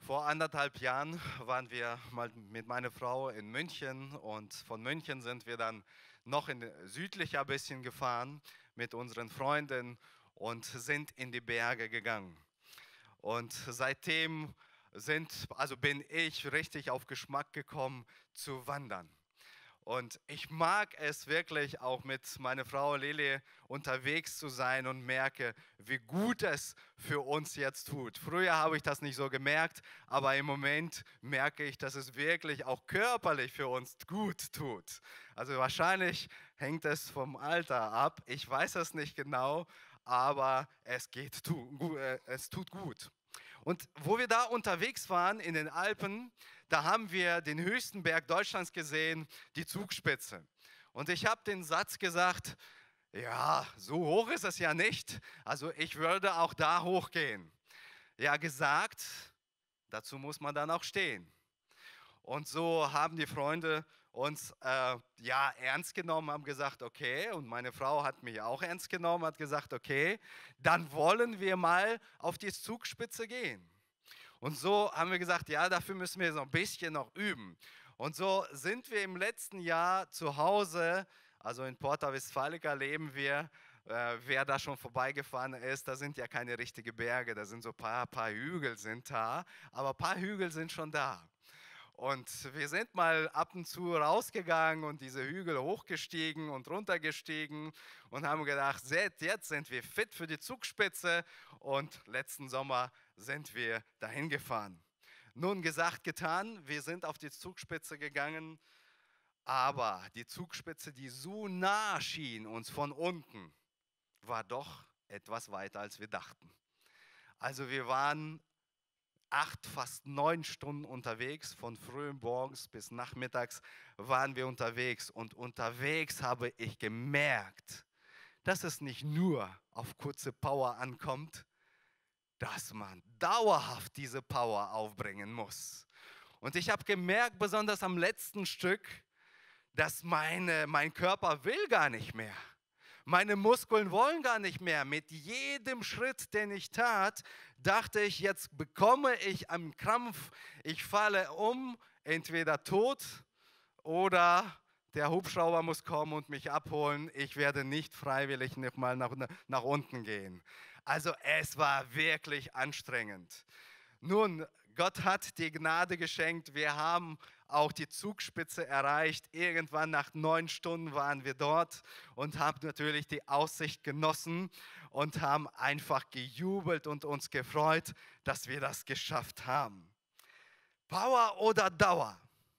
Vor 1,5 Jahren waren wir mal mit meiner Frau in München und von München sind wir dann noch südlicher ein bisschen gefahren mit unseren Freunden und sind in die Berge gegangen. Und seitdem bin ich richtig auf Geschmack gekommen zu wandern. Und ich mag es wirklich auch mit meiner Frau Lili unterwegs zu sein und merke, wie gut es für uns jetzt tut. Früher habe ich das nicht so gemerkt, aber im Moment merke ich, dass es wirklich auch körperlich für uns gut tut. Also wahrscheinlich hängt es vom Alter ab. Ich weiß es nicht genau, aber es tut gut. Und wo wir da unterwegs waren in den Alpen, da haben wir den höchsten Berg Deutschlands gesehen, die Zugspitze. Und ich habe den Satz gesagt, ja, so hoch ist es ja nicht. Also ich würde auch da hochgehen. Ja, gesagt, dazu muss man dann auch stehen. Und so haben die Freunde uns ja ernst genommen, haben gesagt, okay, und meine Frau hat mich auch ernst genommen, hat gesagt, okay, dann wollen wir mal auf die Zugspitze gehen. Und so haben wir gesagt, ja, dafür müssen wir so ein bisschen noch üben. Und so sind wir im letzten Jahr zu Hause, also in Porta Westfalica leben wir. Wer da schon vorbeigefahren ist, da sind ja keine richtigen Berge, da sind so ein paar Hügel sind da, aber ein paar Hügel sind schon da. Und wir sind mal ab und zu rausgegangen und diese Hügel hochgestiegen und runtergestiegen und haben gedacht, jetzt sind wir fit für die Zugspitze und letzten Sommer sind wir dahin gefahren. Nun gesagt, getan, wir sind auf die Zugspitze gegangen, aber die Zugspitze, die so nah schien uns von unten, war doch etwas weiter, als wir dachten. Also wir waren 8, fast 9 Stunden unterwegs, von früh morgens bis nachmittags waren wir unterwegs. Und unterwegs habe ich gemerkt, dass es nicht nur auf kurze Power ankommt, dass man dauerhaft diese Power aufbringen muss. Und ich habe gemerkt, besonders am letzten Stück, dass mein Körper will gar nicht mehr. Meine Muskeln wollen gar nicht mehr. Mit jedem Schritt, den ich tat, dachte ich, jetzt bekomme ich einen Krampf. Ich falle um, entweder tot oder der Hubschrauber muss kommen und mich abholen. Ich werde nicht freiwillig noch mal nach unten gehen. Also es war wirklich anstrengend. Nun, Gott hat die Gnade geschenkt. Wir haben auch die Zugspitze erreicht. Irgendwann nach 9 Stunden waren wir dort und haben natürlich die Aussicht genossen und haben einfach gejubelt und uns gefreut, dass wir das geschafft haben. Power oder Dauer?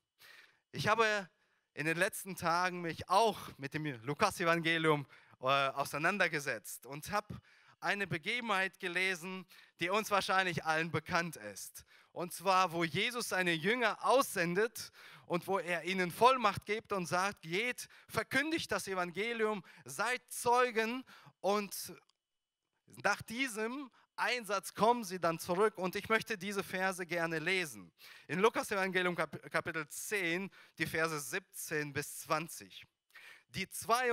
Ich habe in den letzten Tagen mich auch mit dem Lukas-Evangelium auseinandergesetzt und habe eine Begebenheit gelesen, die uns wahrscheinlich allen bekannt ist. Und zwar, wo Jesus seine Jünger aussendet und wo er ihnen Vollmacht gibt und sagt, geht, verkündigt das Evangelium, seid Zeugen und nach diesem Einsatz kommen sie dann zurück und ich möchte diese Verse gerne lesen. In Lukas Evangelium Kapitel 10, die Verse 17 bis 20. Die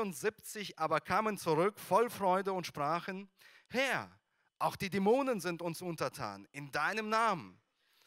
72 aber kamen zurück voll Freude und sprachen, Herr, auch die Dämonen sind uns untertan, in deinem Namen.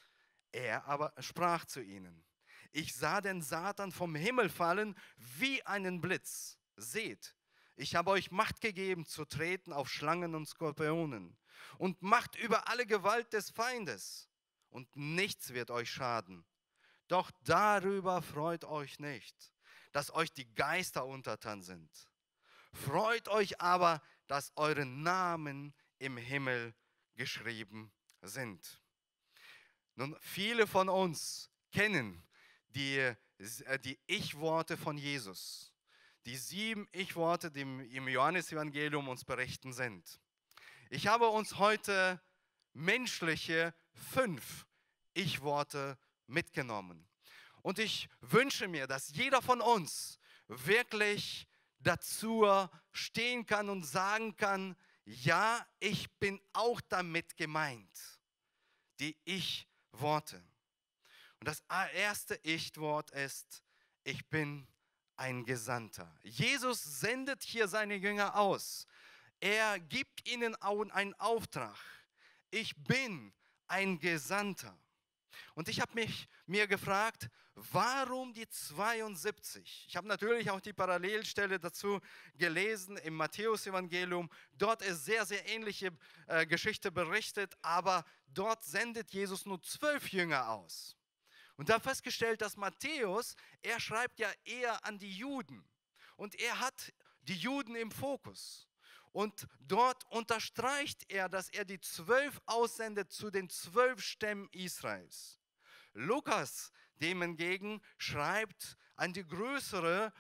Er aber sprach zu ihnen, ich sah den Satan vom Himmel fallen wie einen Blitz. Seht, ich habe euch Macht gegeben, zu treten auf Schlangen und Skorpionen und Macht über alle Gewalt des Feindes. Und nichts wird euch schaden. Doch darüber freut euch nicht, dass euch die Geister untertan sind. Freut euch aber, dass eure Namen im Himmel geschrieben sind. Nun, viele von uns kennen die Ich-Worte von Jesus. Die 7 Ich-Worte, die im Johannesevangelium uns berichten sind. Ich habe uns heute menschliche 5 Ich-Worte mitgenommen. Und ich wünsche mir, dass jeder von uns wirklich dazu stehen kann und sagen kann, ja, ich bin auch damit gemeint. Die Ich-Worte. Und das erste Ich-Wort ist, ich bin ein Gesandter. Jesus sendet hier seine Jünger aus. Er gibt ihnen einen Auftrag. Ich bin ein Gesandter. Und ich habe mir gefragt, warum die 72? Ich habe natürlich auch die Parallelstelle dazu gelesen im Matthäus-Evangelium. Dort ist sehr, sehr ähnliche Geschichte berichtet, aber dort sendet Jesus nur 12 Jünger aus. Und da festgestellt, dass Matthäus, er schreibt ja eher an die Juden. Und er hat die Juden im Fokus. Und dort unterstreicht er, dass er die 12 aussendet zu den 12 Stämmen Israels. Lukas dementgegen schreibt an die größere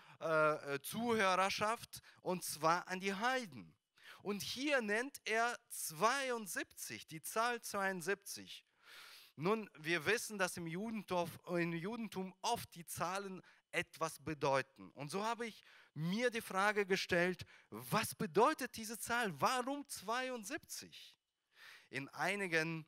Zuhörerschaft, und zwar an die Heiden. Und hier nennt er 72, die Zahl 72. Nun, wir wissen, dass im Judentum oft die Zahlen etwas bedeuten. Und so habe ich mir die Frage gestellt, was bedeutet diese Zahl? Warum 72? In einigen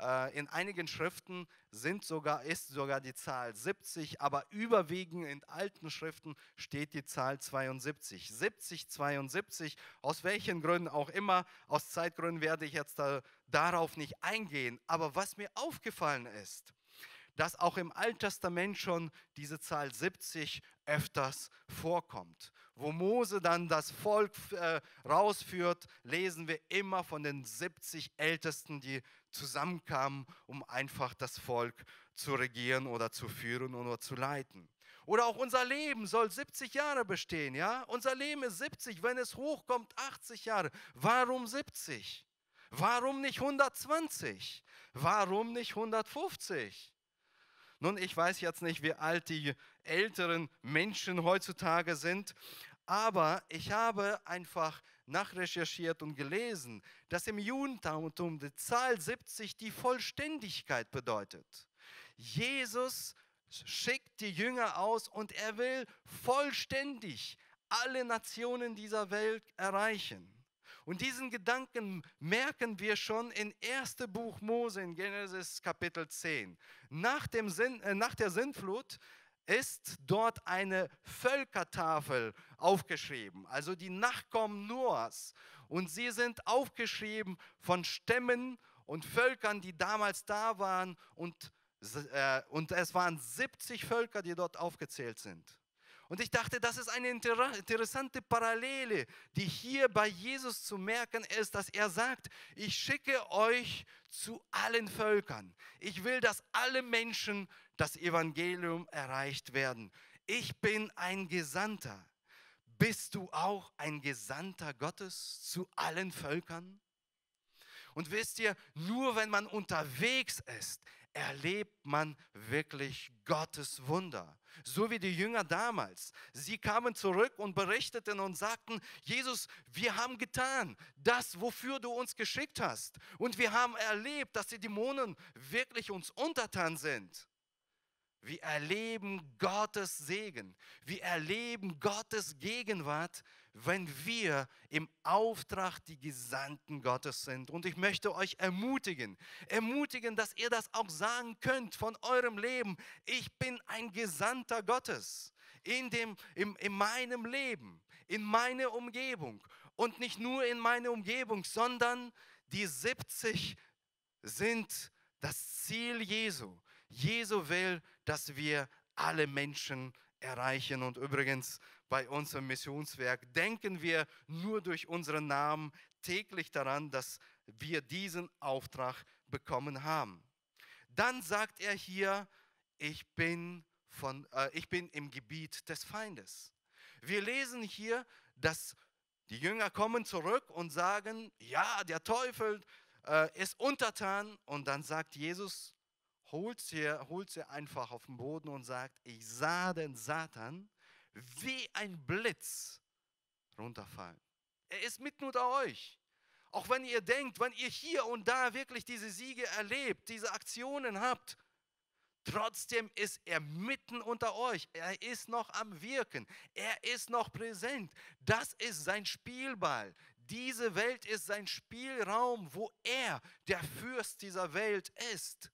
Schriften ist sogar die Zahl 70, aber überwiegend in alten Schriften steht die Zahl 72. 70, 72, aus welchen Gründen auch immer, aus Zeitgründen werde ich jetzt darauf nicht eingehen. Aber was mir aufgefallen ist, dass auch im Alten Testament schon diese Zahl 70 öfters vorkommt. Wo Mose dann das Volk rausführt, lesen wir immer von den 70 Ältesten, die zusammenkamen, um einfach das Volk zu regieren oder zu führen oder zu leiten. Oder auch unser Leben soll 70 Jahre bestehen, ja? Unser Leben ist 70, wenn es hochkommt, 80 Jahre. Warum 70? Warum nicht 120? Warum nicht 150? Nun, ich weiß jetzt nicht, wie alt die älteren Menschen heutzutage sind, aber ich habe einfach nachrecherchiert und gelesen, dass im Judentum die Zahl 70 die Vollständigkeit bedeutet. Jesus schickt die Jünger aus und er will vollständig alle Nationen dieser Welt erreichen. Und diesen Gedanken merken wir schon in 1. Buch Mose in Genesis Kapitel 10. Nach der Sintflut ist dort eine Völkertafel aufgeschrieben, also die Nachkommen Noahs. Und sie sind aufgeschrieben von Stämmen und Völkern, die damals da waren. Und es waren 70 Völker, die dort aufgezählt sind. Und ich dachte, das ist eine interessante Parallele, die hier bei Jesus zu merken ist, dass er sagt, ich schicke euch zu allen Völkern. Ich will, dass alle Menschen das Evangelium erreicht werden. Ich bin ein Gesandter. Bist du auch ein Gesandter Gottes zu allen Völkern? Und wisst ihr, nur wenn man unterwegs ist, erlebt man wirklich Gottes Wunder. So wie die Jünger damals. Sie kamen zurück und berichteten und sagten, Jesus, wir haben getan das, wofür du uns geschickt hast. Und wir haben erlebt, dass die Dämonen wirklich uns untertan sind. Wir erleben Gottes Segen. Wir erleben Gottes Gegenwart, wenn wir im Auftrag die Gesandten Gottes sind. Und ich möchte euch ermutigen, dass ihr das auch sagen könnt von eurem Leben. Ich bin ein Gesandter Gottes in meinem Leben, in meiner Umgebung. Und nicht nur in meiner Umgebung, sondern die 70 sind das Ziel Jesu. Jesu will, dass wir alle Menschen erreichen. Und übrigens bei unserem Missionswerk denken wir nur durch unseren Namen täglich daran, dass wir diesen Auftrag bekommen haben. Dann sagt er hier, ich bin im Gebiet des Feindes. Wir lesen hier, dass die Jünger kommen zurück und sagen, ja, der Teufel ist untertan. Und dann sagt Jesus, holt sie einfach auf den Boden und sagt, ich sah den Satan wie ein Blitz runterfallen. Er ist mitten unter euch. Auch wenn ihr denkt, wenn ihr hier und da wirklich diese Siege erlebt, diese Aktionen habt, trotzdem ist er mitten unter euch. Er ist noch am Wirken. Er ist noch präsent. Das ist sein Spielball. Diese Welt ist sein Spielraum, wo er der Fürst dieser Welt ist.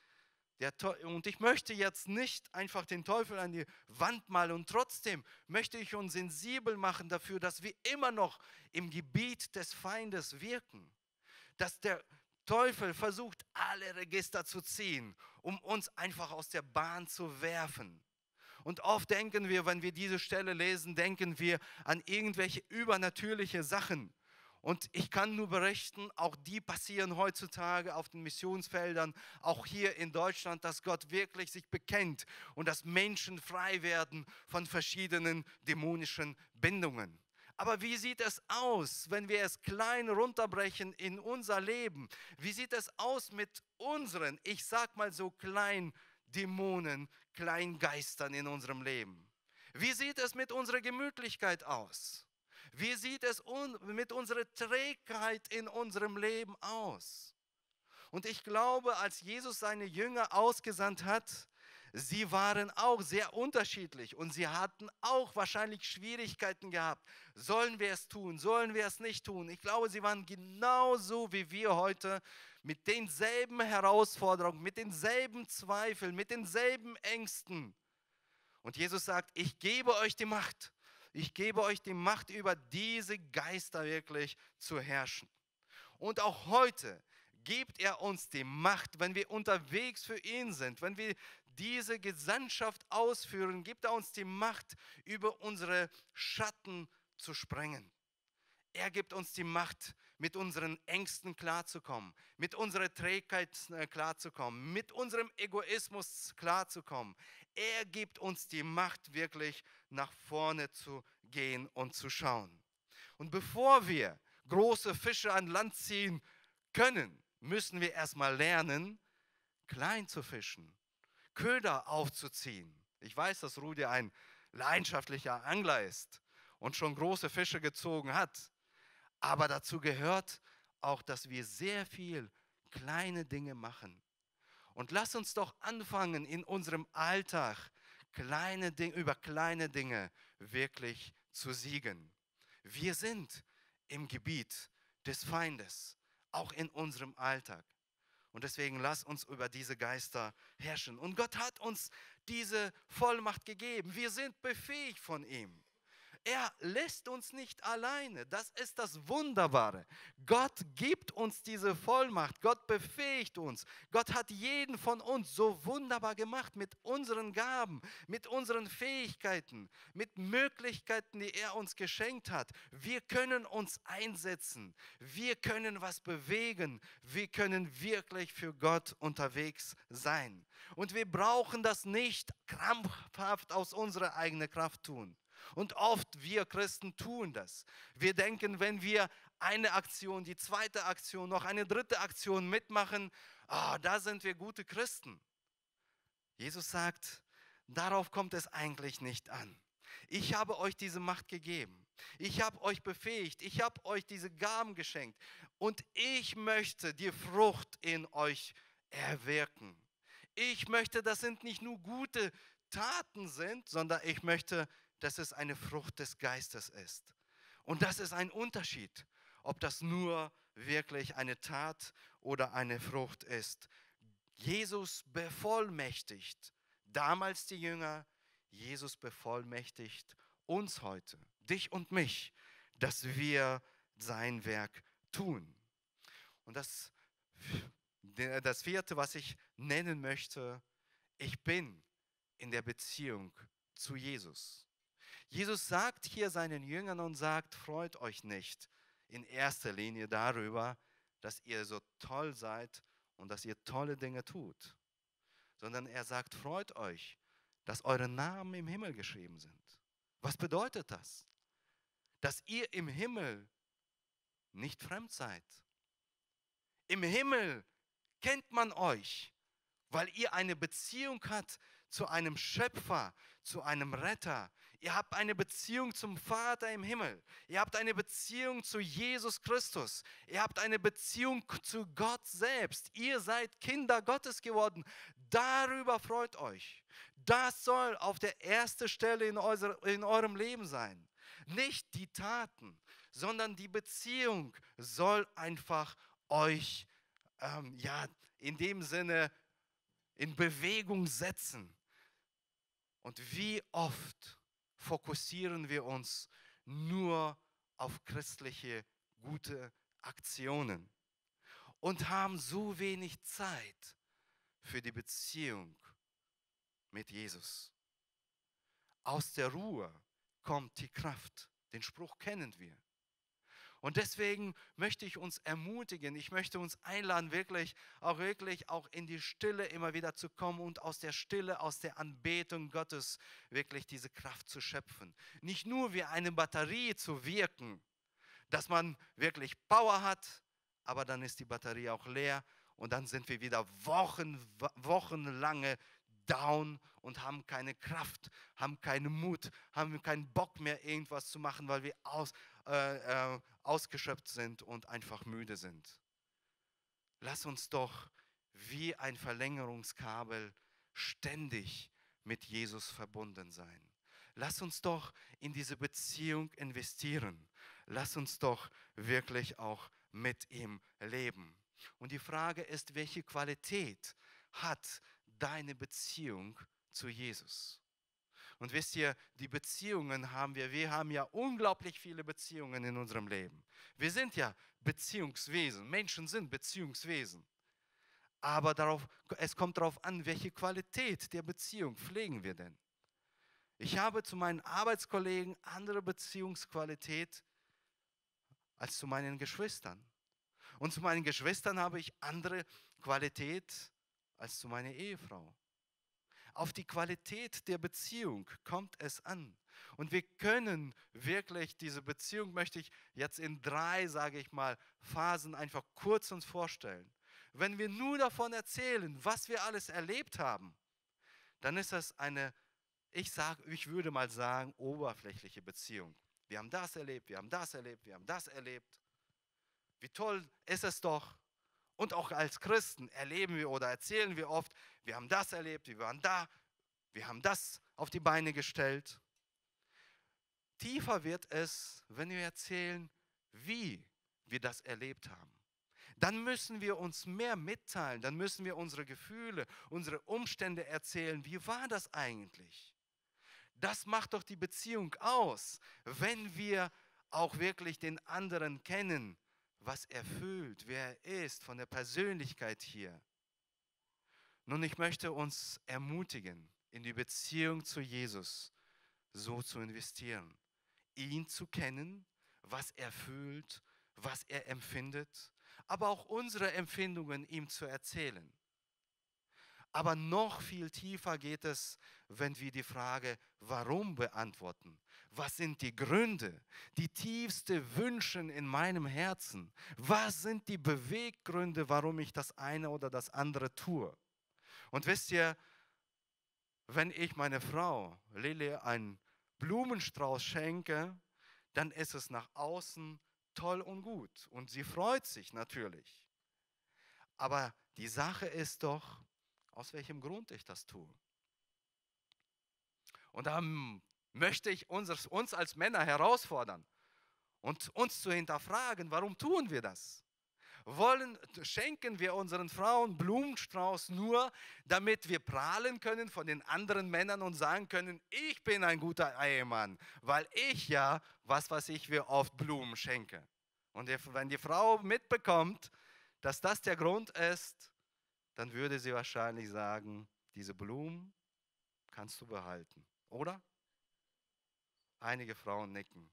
Und ich möchte jetzt nicht einfach den Teufel an die Wand malen, und trotzdem möchte ich uns sensibel machen dafür, dass wir immer noch im Gebiet des Feindes wirken. Dass Teufel versucht, alle Register zu ziehen, um uns einfach aus der Bahn zu werfen. Und oft denken wir, wenn wir diese Stelle lesen, denken wir an irgendwelche übernatürliche Sachen. Und ich kann nur berichten, auch die passieren heutzutage auf den Missionsfeldern, auch hier in Deutschland, dass Gott wirklich sich bekennt und dass Menschen frei werden von verschiedenen dämonischen Bindungen. Aber wie sieht es aus, wenn wir es klein runterbrechen in unser Leben? Wie sieht es aus mit unseren, ich sag mal so kleinen Dämonen, Kleingeistern in unserem Leben? Wie sieht es mit unserer Gemütlichkeit aus? Wie sieht es mit unserer Trägheit in unserem Leben aus? Und ich glaube, als Jesus seine Jünger ausgesandt hat, sie waren auch sehr unterschiedlich und sie hatten auch wahrscheinlich Schwierigkeiten gehabt. Sollen wir es tun? Sollen wir es nicht tun? Ich glaube, sie waren genauso wie wir heute mit denselben Herausforderungen, mit denselben Zweifeln, mit denselben Ängsten. Und Jesus sagt, ich gebe euch die Macht. Ich gebe euch die Macht, über diese Geister wirklich zu herrschen. Und auch heute gibt er uns die Macht, wenn wir unterwegs für ihn sind, wenn wir diese Gesandtschaft ausführen, gibt er uns die Macht, über unsere Schatten zu sprengen. Er gibt uns die Macht, mit unseren Ängsten klarzukommen, mit unserer Trägheit klarzukommen, mit unserem Egoismus klarzukommen. Er gibt uns die Macht, wirklich nach vorne zu gehen und zu schauen. Und bevor wir große Fische an Land ziehen können, müssen wir erstmal lernen, klein zu fischen, Köder aufzuziehen. Ich weiß, dass Rudi ein leidenschaftlicher Angler ist und schon große Fische gezogen hat. Aber dazu gehört auch, dass wir sehr viel kleine Dinge machen. Und lass uns doch anfangen, in unserem Alltag über kleine Dinge wirklich zu siegen. Wir sind im Gebiet des Feindes, auch in unserem Alltag. Und deswegen lass uns über diese Geister herrschen. Und Gott hat uns diese Vollmacht gegeben. Wir sind befähigt von ihm. Er lässt uns nicht alleine. Das ist das Wunderbare. Gott gibt uns diese Vollmacht. Gott befähigt uns. Gott hat jeden von uns so wunderbar gemacht mit unseren Gaben, mit unseren Fähigkeiten, mit Möglichkeiten, die er uns geschenkt hat. Wir können uns einsetzen. Wir können was bewegen. Wir können wirklich für Gott unterwegs sein. Und wir brauchen das nicht krampfhaft aus unserer eigenen Kraft tun. Und oft wir Christen tun das. Wir denken, wenn wir eine Aktion, die zweite Aktion, noch eine dritte Aktion mitmachen, da sind wir gute Christen. Jesus sagt, darauf kommt es eigentlich nicht an. Ich habe euch diese Macht gegeben. Ich habe euch befähigt. Ich habe euch diese Gaben geschenkt. Und ich möchte die Frucht in euch erwirken. Ich möchte, dass es nicht nur gute Taten sind, sondern ich möchte, dass es eine Frucht des Geistes ist. Und das ist ein Unterschied, ob das nur wirklich eine Tat oder eine Frucht ist. Jesus bevollmächtigt damals die Jünger, Jesus bevollmächtigt uns heute, dich und mich, dass wir sein Werk tun. Und das vierte, was ich nennen möchte, ich bin in der Beziehung zu Jesus. Jesus sagt hier seinen Jüngern und sagt, freut euch nicht in erster Linie darüber, dass ihr so toll seid und dass ihr tolle Dinge tut, sondern er sagt, freut euch, dass eure Namen im Himmel geschrieben sind. Was bedeutet das? Dass ihr im Himmel nicht fremd seid. Im Himmel kennt man euch, weil ihr eine Beziehung habt zu einem Schöpfer, zu einem Retter. Ihr habt eine Beziehung zum Vater im Himmel. Ihr habt eine Beziehung zu Jesus Christus. Ihr habt eine Beziehung zu Gott selbst. Ihr seid Kinder Gottes geworden. Darüber freut euch. Das soll auf der ersten Stelle in eurem Leben sein. Nicht die Taten, sondern die Beziehung soll einfach euch in dem Sinne in Bewegung setzen. Und wie oft fokussieren wir uns nur auf christliche gute Aktionen. und haben so wenig Zeit für die Beziehung mit Jesus. Aus der Ruhe kommt die Kraft. Den Spruch kennen wir. Und deswegen möchte ich uns ermutigen, ich möchte uns einladen, wirklich auch in die Stille immer wieder zu kommen und aus der Stille, aus der Anbetung Gottes wirklich diese Kraft zu schöpfen. Nicht nur wie eine Batterie zu wirken, dass man wirklich Power hat, aber dann ist die Batterie auch leer und dann sind wir wieder wochenlange down und haben keine Kraft, haben keinen Mut, haben keinen Bock mehr, irgendwas zu machen, weil wir ausgeschöpft sind und einfach müde sind. Lass uns doch wie ein Verlängerungskabel ständig mit Jesus verbunden sein. Lass uns doch in diese Beziehung investieren. Lass uns doch wirklich auch mit ihm leben. Und die Frage ist, welche Qualität hat deine Beziehung zu Jesus? Und wisst ihr, die Beziehungen haben wir haben ja unglaublich viele Beziehungen in unserem Leben. Wir sind ja Beziehungswesen, Menschen sind Beziehungswesen. Aber es kommt darauf an, welche Qualität der Beziehung pflegen wir denn. Ich habe zu meinen Arbeitskollegen andere Beziehungsqualität als zu meinen Geschwistern. Und zu meinen Geschwistern habe ich andere Qualität als zu meiner Ehefrau. Auf die Qualität der Beziehung kommt es an. Und wir können wirklich diese Beziehung, möchte ich jetzt in 3, sage ich mal, Phasen einfach kurz uns vorstellen. Wenn wir nur davon erzählen, was wir alles erlebt haben, dann ist das eine, ich würde mal sagen, oberflächliche Beziehung. Wir haben das erlebt, wir haben das erlebt, wir haben das erlebt. Wie toll ist es doch. Und auch als Christen erleben wir oder erzählen wir oft, wir haben das erlebt, wir waren da, wir haben das auf die Beine gestellt. Tiefer wird es, wenn wir erzählen, wie wir das erlebt haben. Dann müssen wir uns mehr mitteilen, dann müssen wir unsere Gefühle, unsere Umstände erzählen. Wie war das eigentlich? Das macht doch die Beziehung aus, wenn wir auch wirklich den anderen kennen, was er fühlt, wer er ist, von der Persönlichkeit hier. Nun, ich möchte uns ermutigen, in die Beziehung zu Jesus so zu investieren, ihn zu kennen, was er fühlt, was er empfindet, aber auch unsere Empfindungen ihm zu erzählen. Aber noch viel tiefer geht es, wenn wir die Frage, warum beantworten. Was sind die Gründe, die tiefsten Wünsche in meinem Herzen? Was sind die Beweggründe, warum ich das eine oder das andere tue? Und wisst ihr, wenn ich meiner Frau Lili einen Blumenstrauß schenke, dann ist es nach außen toll und gut. Und sie freut sich natürlich. Aber die Sache ist doch, aus welchem Grund ich das tue. Und da möchte ich uns als Männer herausfordern und uns zu hinterfragen, warum tun wir das? Schenken wir unseren Frauen Blumenstrauß nur, damit wir prahlen können von den anderen Männern und sagen können, ich bin ein guter Ehemann, weil ich ja, was weiß ich, wie oft Blumen schenke. Und wenn die Frau mitbekommt, dass das der Grund ist, dann würde sie wahrscheinlich sagen, diese Blumen kannst du behalten, oder? Einige Frauen nicken.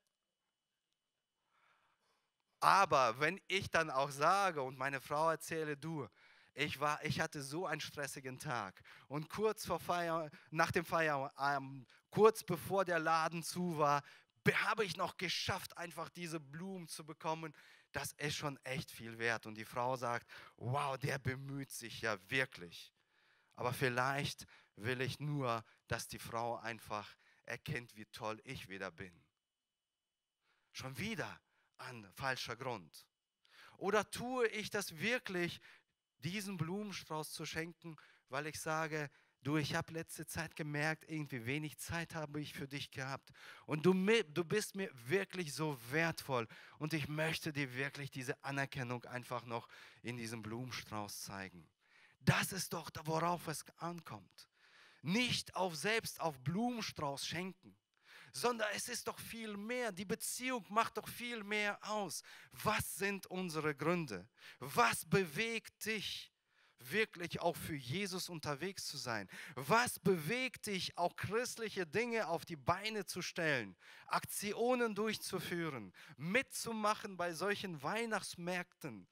Aber wenn ich dann auch sage und meine Frau erzähle, du, ich hatte so einen stressigen Tag und nach dem Feierabend, kurz bevor der Laden zu war, habe ich noch geschafft, einfach diese Blumen zu bekommen. Das ist schon echt viel wert. Und die Frau sagt, wow, der bemüht sich ja wirklich. Aber vielleicht will ich nur, dass die Frau einfach erkennt, wie toll ich wieder bin. Schon wieder ein falscher Grund. Oder tue ich das wirklich, diesen Blumenstrauß zu schenken, weil ich sage, du, ich habe letzte Zeit gemerkt, irgendwie wenig Zeit habe ich für dich gehabt. Und du bist mir wirklich so wertvoll. Und ich möchte dir wirklich diese Anerkennung einfach noch in diesem Blumenstrauß zeigen. Das ist doch, worauf es ankommt. Nicht selbst auf Blumenstrauß schenken, sondern es ist doch viel mehr. Die Beziehung macht doch viel mehr aus. Was sind unsere Gründe? Was bewegt dich, wirklich auch für Jesus unterwegs zu sein? Was bewegt dich, auch christliche Dinge auf die Beine zu stellen, Aktionen durchzuführen, mitzumachen bei solchen Weihnachtsmärkten?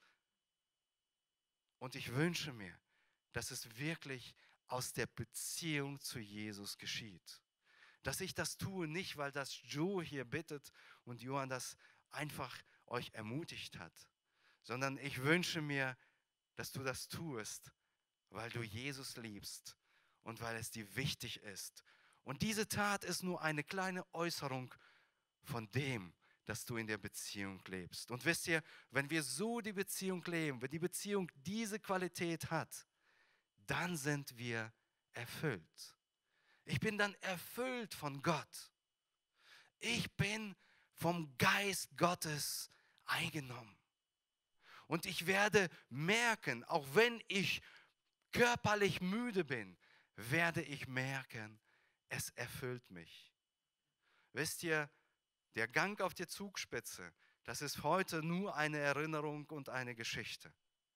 Und ich wünsche mir, dass es wirklich aus der Beziehung zu Jesus geschieht. Dass ich das tue, nicht weil das Joe hier bittet und Johann das einfach euch ermutigt hat, sondern ich wünsche mir, dass du das tust, weil du Jesus liebst und weil es dir wichtig ist. Und diese Tat ist nur eine kleine Äußerung von dem, dass du in der Beziehung lebst. Und wisst ihr, wenn wir so die Beziehung leben, wenn die Beziehung diese Qualität hat, dann sind wir erfüllt. Ich bin dann erfüllt von Gott. Ich bin vom Geist Gottes eingenommen. Und ich werde merken, auch wenn ich körperlich müde bin, werde ich merken, es erfüllt mich. Wisst ihr, der Gang auf die Zugspitze, das ist heute nur eine Erinnerung und eine Geschichte.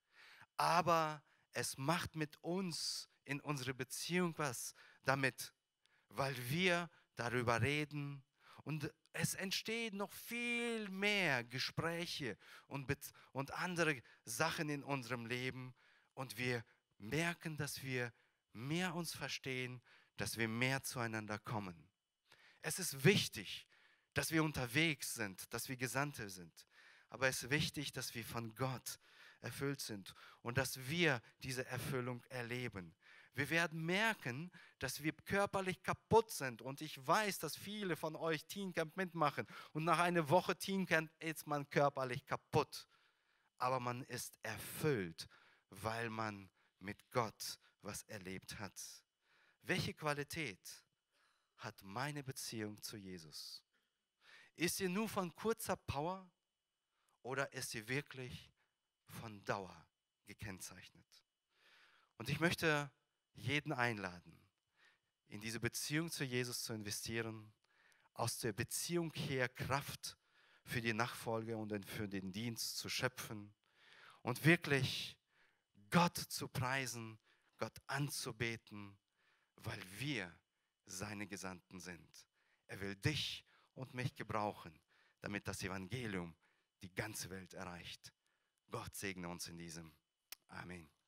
Aber es macht mit uns in unserer Beziehung was damit, weil wir darüber reden und es entstehen noch viel mehr Gespräche und andere Sachen in unserem Leben und wir merken, dass wir mehr uns verstehen, dass wir mehr zueinander kommen. Es ist wichtig, dass wir unterwegs sind, dass wir Gesandte sind. Aber es ist wichtig, dass wir von Gott erfüllt sind und dass wir diese Erfüllung erleben. Wir werden merken, dass wir körperlich kaputt sind. Und ich weiß, dass viele von euch Teencamp mitmachen. Und nach einer Woche Teencamp ist man körperlich kaputt. Aber man ist erfüllt, weil man mit Gott was erlebt hat. Welche Qualität hat meine Beziehung zu Jesus? Ist sie nur von kurzer Power oder ist sie wirklich von Dauer gekennzeichnet? Und ich möchte jeden einladen, in diese Beziehung zu Jesus zu investieren, aus der Beziehung her Kraft für die Nachfolge und für den Dienst zu schöpfen und wirklich Gott zu preisen, Gott anzubeten, weil wir seine Gesandten sind. Er will dich und mich gebrauchen, damit das Evangelium die ganze Welt erreicht. Gott segne uns in diesem. Amen.